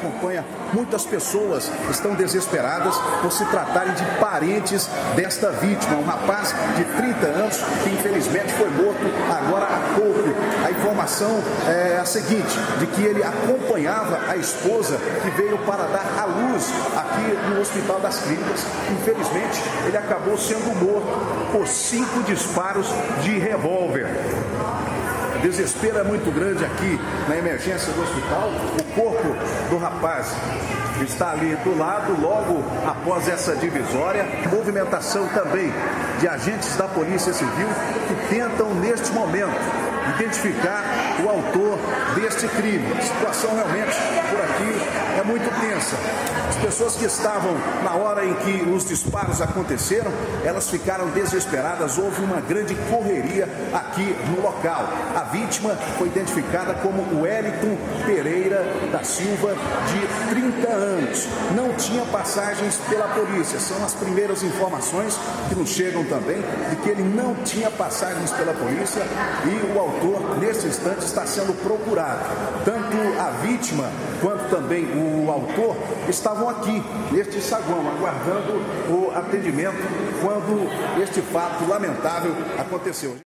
acompanha, muitas pessoas estão desesperadas por se tratarem de parentes desta vítima, um rapaz de 30 anos que infelizmente foi morto agora há pouco. A informação é a seguinte, de que ele acompanhava a esposa que veio para dar à luz aqui no Hospital das Clínicas. Infelizmente, ele acabou sendo morto por 5 disparos de revólver. O desespero é muito grande aqui na emergência do hospital. O corpo do rapaz está ali do lado, logo após essa divisória. Movimentação também de agentes da Polícia Civil que tentam, neste momento, identificar o autor deste crime. A situação realmente por aqui é muito tensa. As pessoas que estavam na hora em que os disparos aconteceram, elas ficaram desesperadas. Houve uma grande correria aqui no local. A vítima foi identificada como Wellington Pereira da Silva, de 30 anos. Não tinha passagens pela polícia. São as primeiras informações que nos chegam também de que ele não tinha passagens pela polícia e o autor, nesse instante, está sendo procurado. Tanto a vítima quanto também o autor estavam aqui, neste saguão, aguardando o atendimento quando este fato lamentável aconteceu.